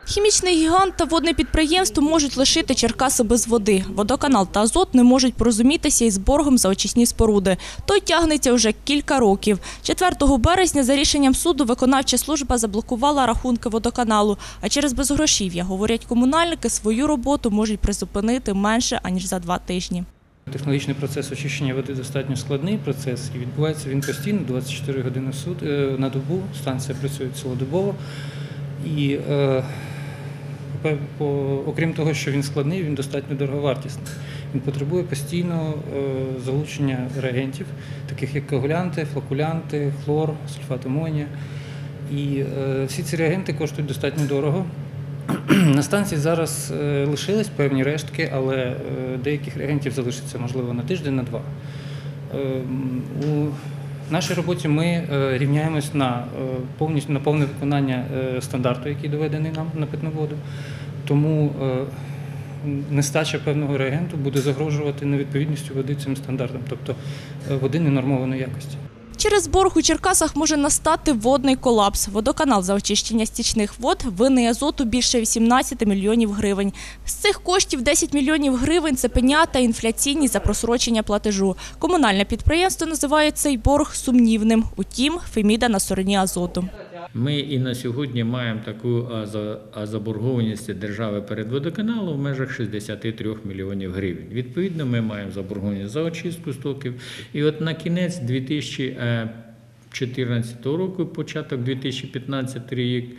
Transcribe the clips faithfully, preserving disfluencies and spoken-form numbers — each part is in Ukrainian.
Хімічний гігант та водне підприємство можуть лишити Черкаси без води. Водоканал та Азот не можуть порозумітися із боргом за очисні споруди. Той тягнеться вже кілька років. четвертого березня за рішенням суду виконавча служба заблокувала рахунки водоканалу. А через безгрошів'я, говорять комунальники, свою роботу можуть призупинити менше, аніж за два тижні. Технологічний процес очищення води достатньо складний процес і відбувається він постійно, двадцять чотири години на добу, станція працює цілодобово. І е, по, окрім того, що він складний, він достатньо дороговартісний. Він потребує постійного е, залучення реагентів, таких як коагулянти, флокулянти, хлор, сульфат амонія. І е, всі ці реагенти коштують достатньо дорого. На станції зараз е, лишились певні рештки, але е, деяких реагентів залишиться, можливо, на тиждень, на два. Е, у В нашій роботі ми рівняємось на повністю на повне виконання стандарту, який доведений нам на питну воду. Тому нестача певного реагенту буде загрожувати невідповідністю води цим стандартам, тобто води ненормованої якості. Через борг у Черкасах може настати водний колапс. Водоканал за очищення стічних вод винний Азоту більше вісімнадцяти мільйонів гривень. З цих коштів десять мільйонів гривень – це пеня та інфляційні за просрочення платежу. Комунальне підприємство називає цей борг сумнівним. Утім, Феміда на стороні Азоту. Ми і на сьогодні маємо таку заборгованість держави перед водоканалом в межах шістдесят три мільйонів гривень. Відповідно, ми маємо заборгованість за очистку стоків. І от на кінець дві тисячі чотирнадцятого року, початок дві тисячі п'ятнадцятий рік,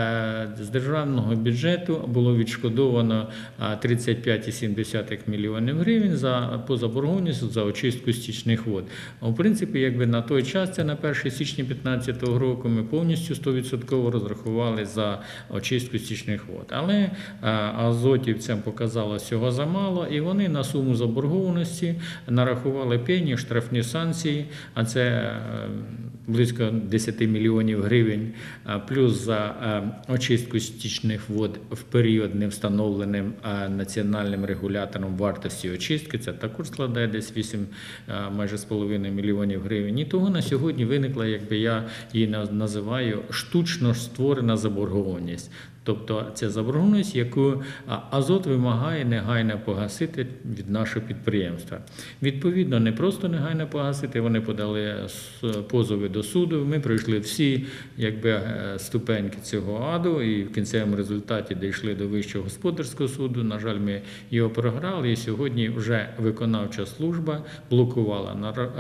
з державного бюджету було відшкодовано тридцять п'ять цілих сім десятих мільйонів гривень за, по заборгованості за очистку стічних вод. В принципі, якби на той час, це на перше січня дві тисячі п'ятнадцятого року, ми повністю сто відсотків розрахували за очистку стічних вод. Але азотівцям показалось цього замало, і вони на суму заборгованості нарахували пені, штрафні санкції, а це близько десять мільйонів гривень, плюс за очистку стічних вод в період не встановленим національним регулятором вартості очистки, це також складає десь вісім, майже з половиною мільйонів гривень. І того на сьогодні виникла, якби я її називаю, штучно створена заборгованість. Тобто це заборгованість, яку Азот вимагає негайно погасити від нашого підприємства. Відповідно, не просто негайно погасити, вони подали позови до суду, ми пройшли всі якби, ступеньки цього аду і в кінцевому результаті дійшли до Вищого господарського суду. На жаль, ми його програли і сьогодні вже виконавча служба блокувала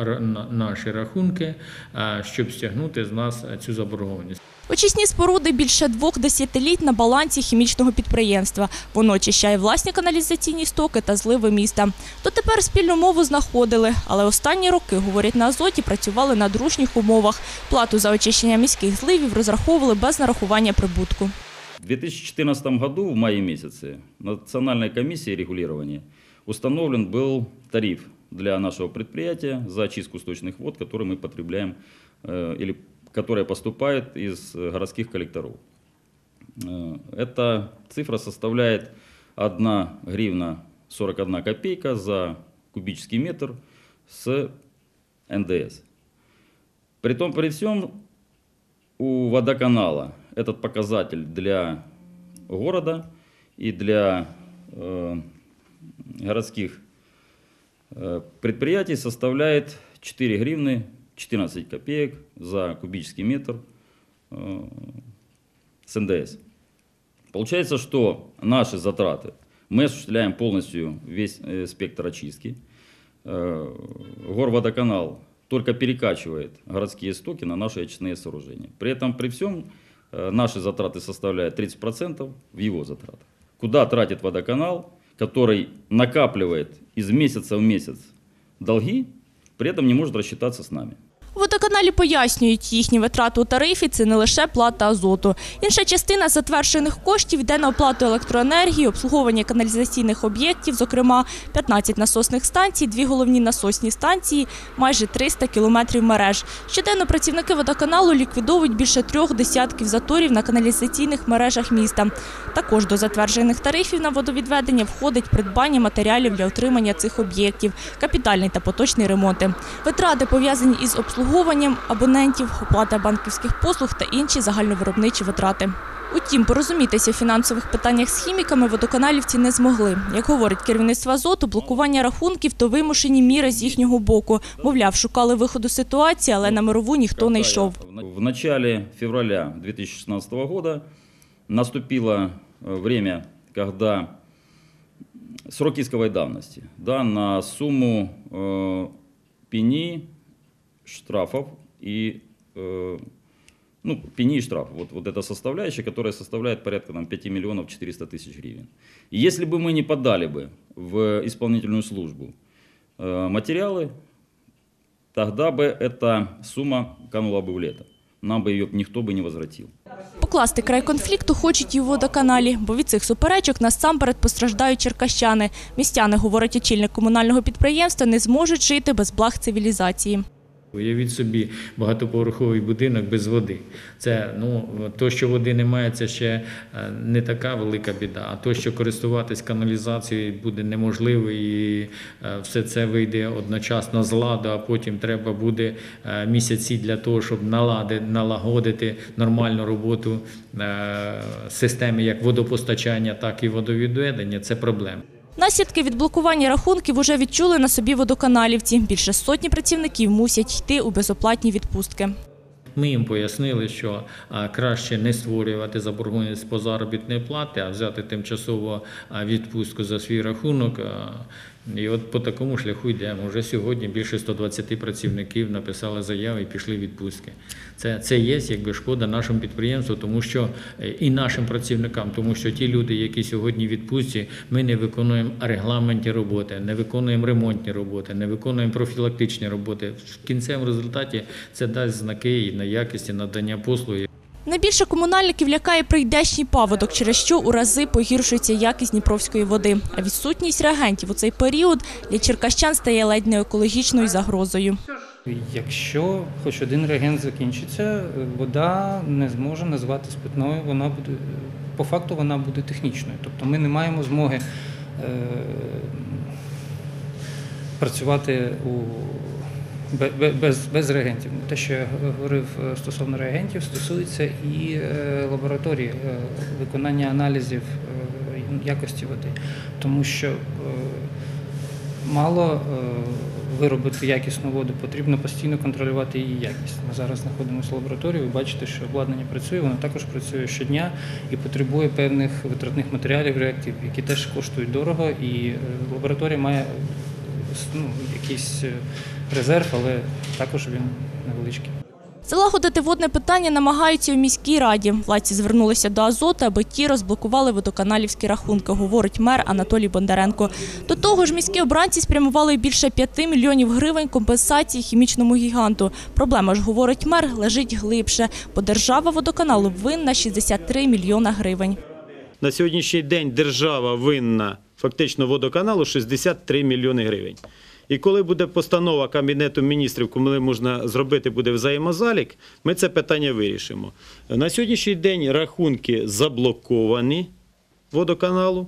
наші рахунки, щоб стягнути з нас цю заборгованість. Очисні споруди більше двох десятиліть на балансі хімічного підприємства. Воно очищає власні каналізаційні стоки та зливи міста. Дотепер спільну мову знаходили, але останні роки, говорять на Азоті, працювали на дружніх умовах. Плату за очищення міських зливів розраховували без нарахування прибутку. В две тысячи четырнадцатом году, в мае месяце, Национальной комиссией регулирования установлен был тариф для нашего предприятия за очистку сточных вод, которые мы потребляем или которые поступают из городских коллекторов. Эта цифра составляет одна гривна сорок одна копейка за кубический метр с эн дэ эс. Притом при всем у водоканала этот показатель для города и для э, городских э, предприятий составляет четыре гривны четырнадцать копеек за кубический метр э, с эн дэ эс. Получается, что наши затраты, мы осуществляем полностью весь э, спектр очистки. Э, Горводоканал только перекачивает городские стоки на наши очистные сооружения. При этом, при всем, э, наши затраты составляют тридцать процентов в его затратах. Куда тратит водоканал, который накапливает из месяца в месяц долги, при этом не может рассчитаться с нами. У водоканалі пояснюють, їхні витрати у тарифі – це не лише плата Азоту. Інша частина затверджених коштів йде на оплату електроенергії, обслуговування каналізаційних об'єктів, зокрема п'ятнадцять насосних станцій, дві головні насосні станції, майже триста кілометрів мереж. Щоденно працівники водоканалу ліквідовують більше трьох десятків заторів на каналізаційних мережах міста. Також до затверджених тарифів на водовідведення входить придбання матеріалів для утримання цих об'єктів, капітальний та поточний ремонти. Витрати, пов'язані із обслуговуванням абонентів, оплата банківських послуг та інші загальновиробничі витрати. Утім, порозумітися в фінансових питаннях з хіміками водоканалівці не змогли. Як говорить керівництво «Азоту», блокування рахунків – то вимушені міри з їхнього боку. Мовляв, шукали виходу з ситуації, але на мирову ніхто не йшов. В начале февраля две тысячи шестнадцатого года наступило время, когда срок исковой давности, да, на сумму э, пени, штрафов и э, ну, пени и штрафов. Вот, вот эта составляющая, которая составляет порядка там, пять миллионов четыреста тысяч гривен. И если бы мы не подали бы в исполнительную службу э, материалы, тогда бы эта сумма канула бы в лето. Нам бы ее никто бы не возвратил. Покласти край конфлікту хочуть і в водоканалі, бо від цих суперечок насамперед постраждають черкащани. Містяни, говорить очільник комунального підприємства, не зможуть жити без благ цивілізації. Уявіть собі багатоповерховий будинок без води. Це, ну, то, що води немає, це ще не така велика біда. А то, що користуватись каналізацією буде неможливо і все це вийде одночасно з ладу, а потім треба буде місяці для того, щоб налагодити нормальну роботу системи як водопостачання, так і водовідведення – це проблема. Наслідки від блокування рахунків уже відчули на собі водоканалівці. Більше сотні працівників мусять йти у безоплатні відпустки. Ми їм пояснили, що краще не створювати заборгованість по заробітної плати, а взяти тимчасову відпустку за свій рахунок. І от по такому шляху йдемо. Вже сьогодні більше ста двадцяти працівників написали заяви і пішли в відпустки. Це, це є якби шкода нашому підприємству, тому що і нашим працівникам, тому що ті люди, які сьогодні в відпустці, ми не виконуємо регламентні роботи, не виконуємо ремонтні роботи, не виконуємо профілактичні роботи. В кінцевому результаті це дасть знаки і на якісті надання послуги. Найбільше комунальників лякає прийдешній паводок, через що у рази погіршується якість дніпровської води. А відсутність реагентів у цей період для черкащан стає ледь не екологічною загрозою. Якщо хоч один реагент закінчиться, вода не зможе назватись питною, вона буде, по факту вона буде технічною. Тобто ми не маємо змоги е, працювати у Без, без реагентів. Те, що я говорив стосовно реагентів, стосується і лабораторії, виконання аналізів якості води. Тому що мало виробити якісну воду, потрібно постійно контролювати її якість. Ми зараз знаходимося в лабораторії, ви бачите, що обладнання працює, воно також працює щодня і потребує певних витратних матеріалів, реактив, які теж коштують дорого, і лабораторія має ну, якийсь резерв, але також він невеличкий. Залагодити водне питання намагаються у міській раді. Владці звернулися до «Азоту», аби ті розблокували водоканалівські рахунки, говорить мер Анатолій Бондаренко. До того ж, міські обранці спрямували більше п'яти мільйонів гривень компенсації хімічному гіганту. Проблема ж, говорить мер, лежить глибше, бо держава водоканалу винна шістдесят три мільйона гривень. На сьогоднішній день держава винна фактично водоканалу шістдесят три мільйони гривень. І коли буде постанова Кабінету міністрів, коли можна зробити буде взаємозалік, ми це питання вирішимо. На сьогоднішній день рахунки заблоковані водоканалу.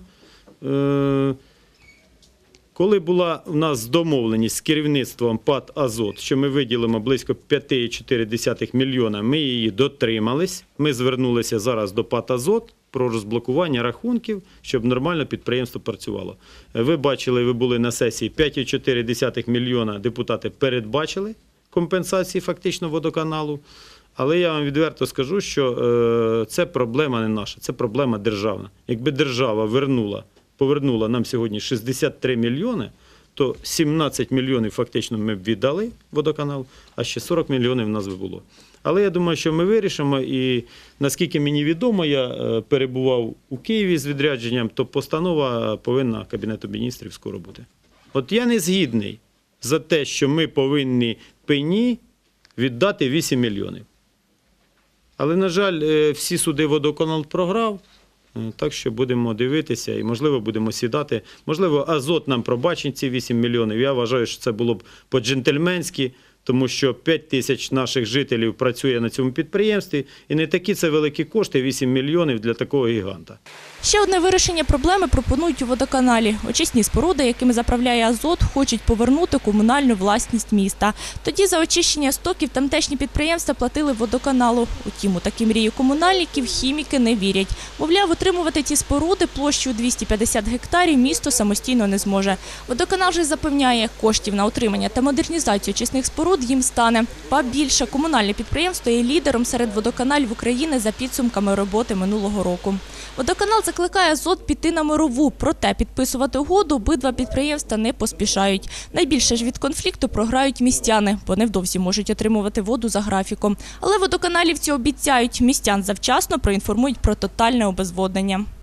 Коли була у нас домовленість з керівництвом ПАТ «Азот», що ми виділимо близько п'ять цілих чотири десятих мільйона, ми її дотримались. Ми звернулися зараз до ПАТ «Азот» про розблокування рахунків, щоб нормально підприємство працювало. Ви бачили, ви були на сесії, п'ять цілих чотири десятих мільйона депутати передбачили компенсації фактично водоканалу. Але я вам відверто скажу, що е, це проблема не наша, це проблема державна. Якби держава вернула, повернула нам сьогодні шістдесят три мільйони, то сімнадцять мільйонів фактично ми б віддали водоканалу, а ще сорок мільйонів в нас би було. Але я думаю, що ми вирішимо, і наскільки мені відомо, я перебував у Києві з відрядженням, то постанова повинна Кабінету міністрів скоро бути. От я не згідний за те, що ми повинні пені віддати вісім мільйонів. Але, на жаль, всі суди водоканал програв, так що будемо дивитися і, можливо, будемо сідати. Можливо, «Азот» нам пробачить ці вісім мільйонів. Я вважаю, що це було б по-джентльменськи, тому що п'ять тисяч наших жителів працює на цьому підприємстві, і не такі це великі кошти, вісім мільйонів для такого гіганта. Ще одне вирішення проблеми пропонують у водоканалі. Очисні споруди, якими заправляє азот, хочуть повернути комунальну власність міста. Тоді за очищення стоків тамтешні підприємства платили водоканалу. Утім, у такі мрії комунальників хіміки не вірять. Мовляв, утримувати ті споруди площею двісті п'ятдесят гектарів місто самостійно не зможе. Водоканал же запевняє, коштів на утримання та модернізацію очисних споруд їм стане. Ба більше, комунальне підприємство є лідером серед водоканалів України за підсумками роботи минулого року. Водоканал закликає Азот піти на мирову, проте підписувати угоду обидва підприємства не поспішають. Найбільше ж від конфлікту програють містяни, бо невдовзі можуть отримувати воду за графіком. Але водоканалівці обіцяють, містян завчасно проінформують про тотальне обезводнення.